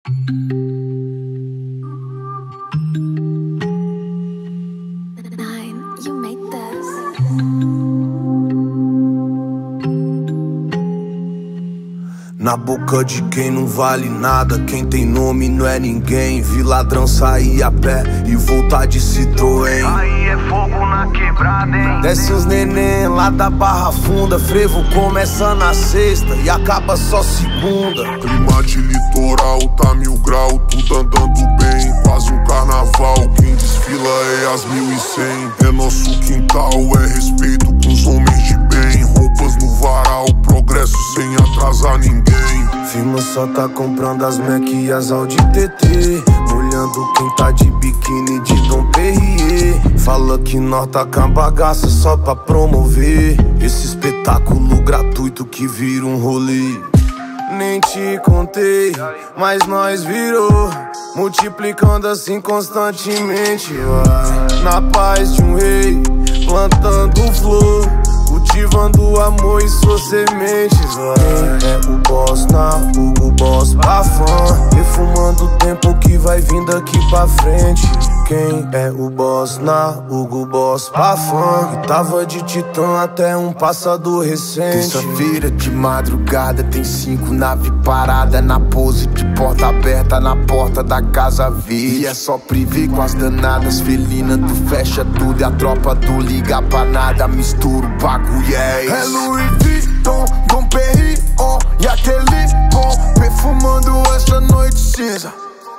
Na boca de quem não vale nada, quem tem nome não é ninguém. Vi ladrão sair a pé e voltar de Citroën. Aí é fogo na quebrada, hein? Desce os neném lá da Barra Funda. Frevo começa na sexta e acaba só segunda. Clima de litoral, tá 1000 grau, tudo andando bem. Quase um carnaval, quem desfila é as 1100. É nosso quintal, é respeito com os homens de bem. Roupas no varal, progresso sem atrasar ninguém. Firma só tá comprando as Mac e as Audi TT, molhando quem tá de biquíni de Dom Perrier. Fala que nós tá com a bagaça só pra promover esse espetáculo gratuito que vira um rolê. Nem te contei, mas nós virou, multiplicando assim constantemente. Vai na paz de um rei, plantando flor, cultivando amor e suas sementes. Vai. É o boss na Hugo Boss pra fã, refumando o tempo que vai vindo aqui pra frente. Quem é o boss na Hugo Boss pra fã, que tava de Titã até um passado recente. Terça-feira de madrugada tem 5 naves paradas na pose de porta aberta na porta da casa verde. E é só privê com as danadas felinas, tu fecha tudo e a tropa do liga pra nada. Mistura o bagulho, é Louis Vuitton, Dom Perignon e aquele bom, perfumando essa noite cinza.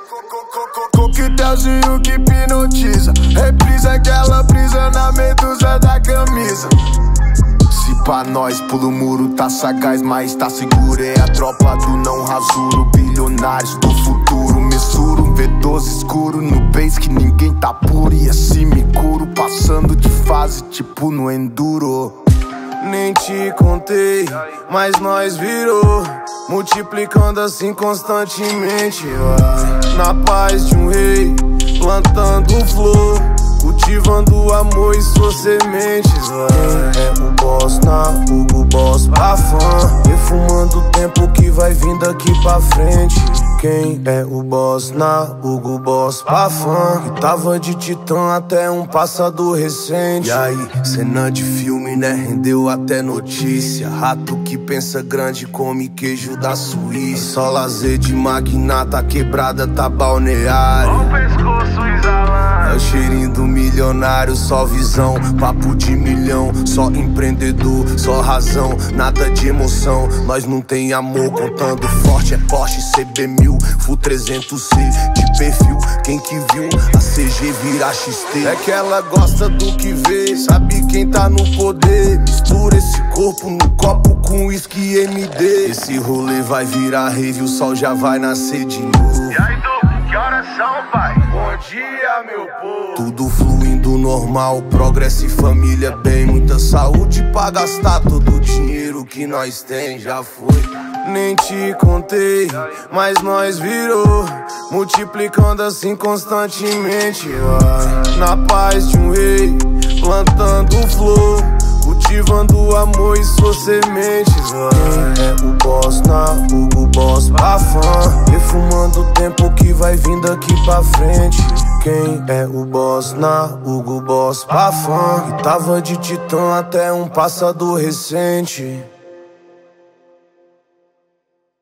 Coquetelzinho que hipnotiza, reprisa aquela brisa na medusa da camisa. Se pra nós pulo o muro tá sagaz, mas tá seguro. É a tropa do não rasuro, bilionários do futuro. Messuro, um V12 escuro no base que ninguém tá puro. E assim me curo, passando de fase tipo no enduro. Nem te contei, mas nós virou, multiplicando assim constantemente. Vai na paz de um rei, plantando flor, cultivando amor e suas sementes. Vai. É o boss na Hugo Boss pra fã, refumando o tempo que vai vindo aqui pra frente. Quem é o boss na Hugo Boss pra fã, que tava de Titã até um passado recente. E aí, cena de filme, né? Rendeu até notícia. Rato que pensa grande come queijo da Suíça. Só lazer de magnata, quebrada tá balneário. O pescoço exalando. É o cheirinho do milionário, só visão, papo de milhão. Só empreendedor, só razão, nada de emoção. Nós não tem amor, contando forte. É Porsche CB1000, Full 300C de perfil. Quem que viu a CG virar XT? É que ela gosta do que vê, sabe quem tá no poder. Mistura esse corpo no copo com uísque MD. Esse rolê vai virar rave, o sol já vai nascer de novo. E aí, Duco, que horas são, pai? Bom dia, meu povo. Tudo fluindo normal, progresso e família bem. Muita saúde pra gastar todo o dinheiro que nós tem, já foi. Nem te contei, mas nós virou, multiplicando assim constantemente. Vai na paz de um rei, plantando flor, cultivando amor e suas sementes. Vai. É o boss na Hugo Boss pra fã, refumando o tempo que vai vindo aqui pra frente. Quem é o boss na Hugo Boss pra fã, que tava de Titã até um passado recente.